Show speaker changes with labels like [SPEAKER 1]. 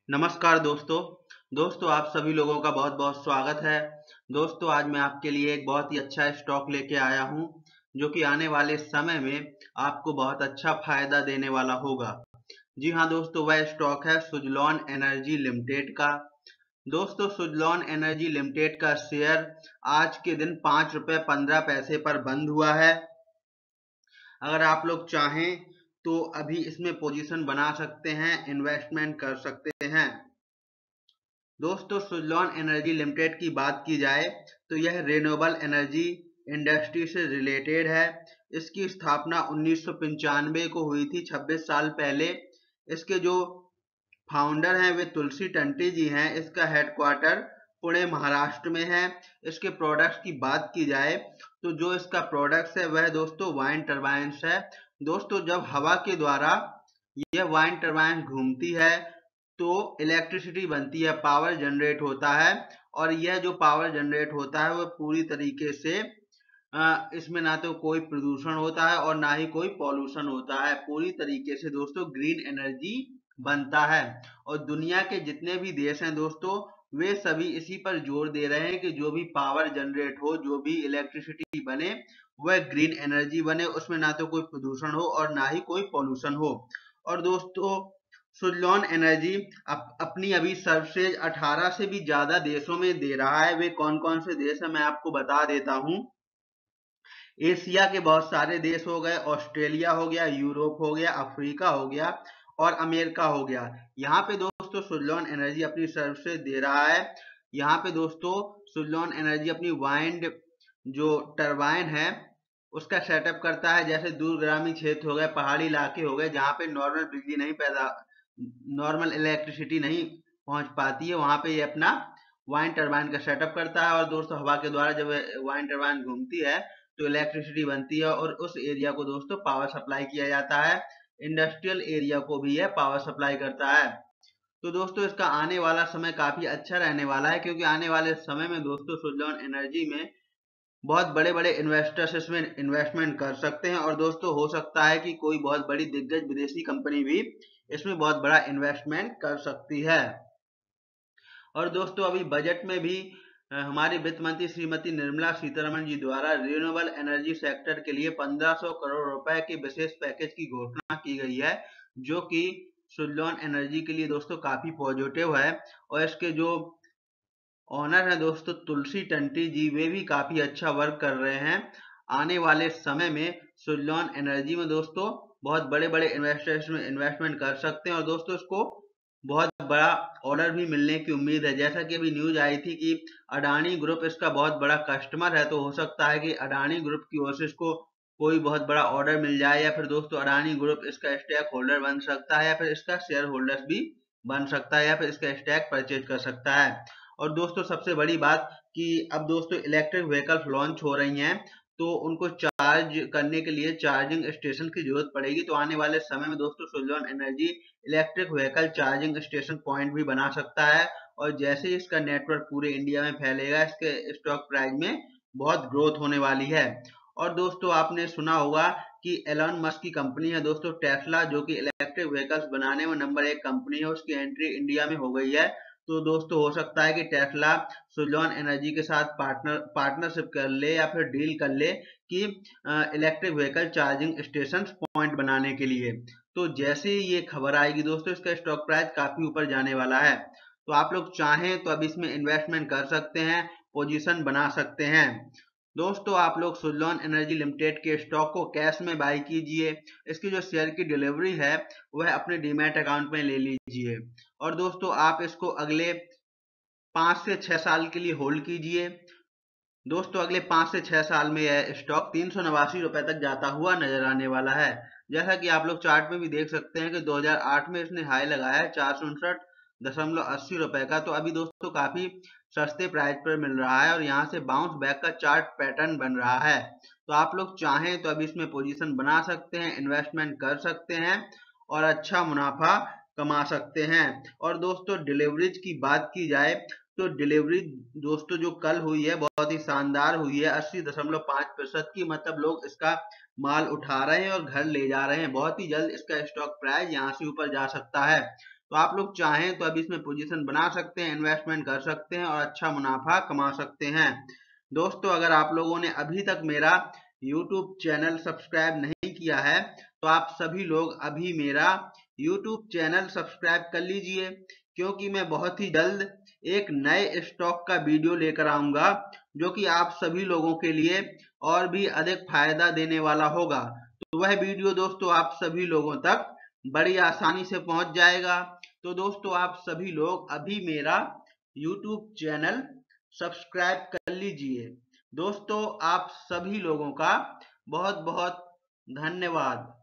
[SPEAKER 1] नमस्कार दोस्तों आप सभी लोगों का बहुत बहुत स्वागत है। दोस्तों आज मैं आपके लिए एक बहुत ही अच्छा स्टॉक लेके आया हूं जो कि आने वाले समय में आपको बहुत अच्छा फायदा देने वाला होगा। जी हाँ दोस्तों, वह स्टॉक है सुज़लॉन एनर्जी लिमिटेड का। दोस्तों सुज़लॉन एनर्जी लिमिटेड का शेयर आज के दिन ₹5.15 पर बंद हुआ है। अगर आप लोग चाहें तो अभी इसमें पोजीशन बना सकते हैं, इन्वेस्टमेंट कर सकते हैं। दोस्तों सुज़लॉन एनर्जी लिमिटेड की बात की जाए तो यह रिन्यूएबल एनर्जी इंडस्ट्री से रिलेटेड है। इसकी स्थापना 1995 को हुई थी, 26 साल पहले। इसके जो फाउंडर हैं वे तुलसी टंटी जी हैं। इसका हेडक्वार्टर पुणे महाराष्ट्र में है। इसके प्रोडक्ट्स की बात की जाए तो जो इसका प्रोडक्ट्स है वह दोस्तों वाइन टरबाइन्स है। दोस्तों जब हवा के द्वारा यह वाइन टरबाइन घूमती है तो इलेक्ट्रिसिटी बनती है, पावर जनरेट होता है। और यह जो पावर जनरेट होता है वह पूरी तरीके से इसमें ना तो कोई प्रदूषण होता है और ना ही कोई पॉल्यूशन होता है। पूरी तरीके से दोस्तों ग्रीन एनर्जी बनता है। और दुनिया के जितने भी देश हैं दोस्तों, वे सभी इसी पर जोर दे रहे हैं कि जो भी पावर जनरेट हो, जो भी इलेक्ट्रिसिटी बने, वह ग्रीन एनर्जी बने, उसमें ना तो कोई प्रदूषण हो और ना ही कोई पॉल्यूशन हो। और दोस्तों सुज़लॉन एनर्जी अपनी अभी सर्विसेज 18 से भी ज्यादा देशों में दे रहा है। वे कौन कौन से देश है मैं आपको बता देता हूँ। एशिया के बहुत सारे देश हो गए, ऑस्ट्रेलिया हो गया, यूरोप हो गया, अफ्रीका हो गया और अमेरिका हो गया। यहाँ पे दोस्तों सुज़लॉन एनर्जी अपनी सर्विसेज दे रहा है। यहाँ पे दोस्तों सुज़लॉन एनर्जी अपनी वाइंड जो टरबाइन है उसका सेटअप करता है। जैसे दूरगामी क्षेत्र हो गए, पहाड़ी इलाके हो गए, जहाँ पे नॉर्मल इलेक्ट्रिसिटी नहीं पहुंच पाती है, वहां पे ये अपना वाइन टरबाइन का सेटअप करता है। और दोस्तों हवा के द्वारा जब वाइन टरबाइन घूमती है तो इलेक्ट्रिसिटी बनती है और उस एरिया को दोस्तों पावर सप्लाई किया जाता है। इंडस्ट्रियल एरिया को भी यह पावर सप्लाई करता है। तो दोस्तों इसका आने वाला समय काफी अच्छा रहने वाला है, क्योंकि आने वाले समय में दोस्तों सुज़लॉन एनर्जी में बहुत बड़े बड़े इन्वेस्टर्स इसमें इन्वेस्टमेंट कर सकते हैं। और दोस्तों हो सकता है कि कोई बहुत बड़ी दिग्गज विदेशी कंपनी भी इसमें बहुत बड़ा इन्वेस्टमेंट कर सकती है। और दोस्तों अभी बजट में भी हमारी वित्त मंत्री श्रीमती निर्मला सीतारमण जी द्वारा रिन्यूएबल एनर्जी सेक्टर के लिए 1500 करोड़ रुपए के विशेष पैकेज की घोषणा की गई है, जो कि सुज़लॉन एनर्जी के लिए दोस्तों काफी पॉजिटिव है। और इसके जो ऑनर है दोस्तों तुलसी टंटी जी, वे भी काफी अच्छा वर्क कर रहे हैं। आने वाले समय में सुज़लॉन एनर्जी में दोस्तों बहुत बड़े बड़े इन्वेस्टर्स में इन्वेस्टमेंट कर सकते हैं। और दोस्तों इसको बहुत बड़ा ऑर्डर भी मिलने की उम्मीद है। जैसा कि अभी न्यूज आई थी कि अडानी ग्रुप इसका बहुत बड़ा कस्टमर है, तो हो सकता है कि अडानी ग्रुप की ओर से इसको कोई बहुत बड़ा ऑर्डर मिल जाए, या फिर दोस्तों अडानी ग्रुप इसका स्टॉक होल्डर बन सकता है, या फिर इसका शेयर होल्डर भी बन सकता है, या फिर इसका स्टॉक परचेज कर सकता है। और दोस्तों सबसे बड़ी बात कि अब दोस्तों इलेक्ट्रिक व्हीकल्स लॉन्च हो रही हैं, तो उनको चार्ज करने के लिए चार्जिंग स्टेशन की जरूरत पड़ेगी। तो आने वाले समय में दोस्तों Suzlon energy electric vehicle charging station point भी बना सकता है। और जैसे ही इसका नेटवर्क पूरे इंडिया में फैलेगा, इसके स्टॉक प्राइस में बहुत ग्रोथ होने वाली है। और दोस्तों आपने सुना होगा कि एलन मस्क की कंपनी है दोस्तों टेस्ला, जो कि इलेक्ट्रिक व्हीकल्स बनाने में नंबर 1 कंपनी है, उसकी एंट्री इंडिया में हो गई है। तो दोस्तों हो सकता है कि टेस्ला सुज़लॉन एनर्जी के साथ पार्टनरशिप कर ले या फिर डील कर ले कि electric vehicle charging station point बनाने के लिए। तो जैसे ही ये खबर आएगी दोस्तों, इसका स्टॉक प्राइस काफी ऊपर जाने वाला है। तो आप लोग चाहें तो अब इसमें इन्वेस्टमेंट कर सकते हैं, पोजीशन बना सकते हैं। दोस्तों आप लोग सुज़लॉन एनर्जी लिमिटेड के स्टॉक को कैश में बाय कीजिए। इसकी जो शेयर की डिलीवरी है वह अपने डीमैट अकाउंट में ले लीजिए। और दोस्तों आप इसको अगले 5 से 6 साल के लिए होल्ड कीजिए। दोस्तों अगले 5 से 6 साल में यह स्टॉक 389 रुपए तक जाता हुआ नजर आने वाला है। जैसा कि आप लोग चार्ट में भी देख सकते हैं कि 2008 में इसने हाई लगाया है 459.80 रुपए का। तो अभी दोस्तों काफी सस्ते प्राइस पर मिल रहा है और यहाँ से बाउंस बैक का चार्ट पैटर्न बन रहा है। तो आप लोग चाहें तो अभी इसमें पोजीशन बना सकते हैं, इन्वेस्टमेंट कर सकते हैं और अच्छा मुनाफा कमा सकते हैं। और दोस्तों डिलीवरीज की बात की जाए तो डिलीवरी दोस्तों जो कल हुई है बहुत ही शानदार हुई है, 80.5% की। मतलब लोग इसका माल उठा रहे हैं और घर ले जा रहे हैं। बहुत ही जल्द इसका स्टॉक प्राइस यहाँ से ऊपर जा सकता है। तो आप लोग चाहें तो अभी इसमें पोजीशन बना सकते हैं, इन्वेस्टमेंट कर सकते हैं और अच्छा मुनाफा कमा सकते हैं। दोस्तों अगर आप लोगों ने अभी तक मेरा YouTube चैनल सब्सक्राइब नहीं किया है तो आप सभी लोग अभी मेरा YouTube चैनल सब्सक्राइब कर लीजिए, क्योंकि मैं बहुत ही जल्द एक नए स्टॉक का वीडियो लेकर आऊंगा जो कि आप सभी लोगों के लिए और भी अधिक फायदा देने वाला होगा। तो वह वीडियो दोस्तों आप सभी लोगों तक बड़ी आसानी से पहुंच जाएगा। तो दोस्तों आप सभी लोग अभी मेरा YouTube चैनल सब्सक्राइब कर लीजिए। दोस्तों आप सभी लोगों का बहुत बहुत धन्यवाद।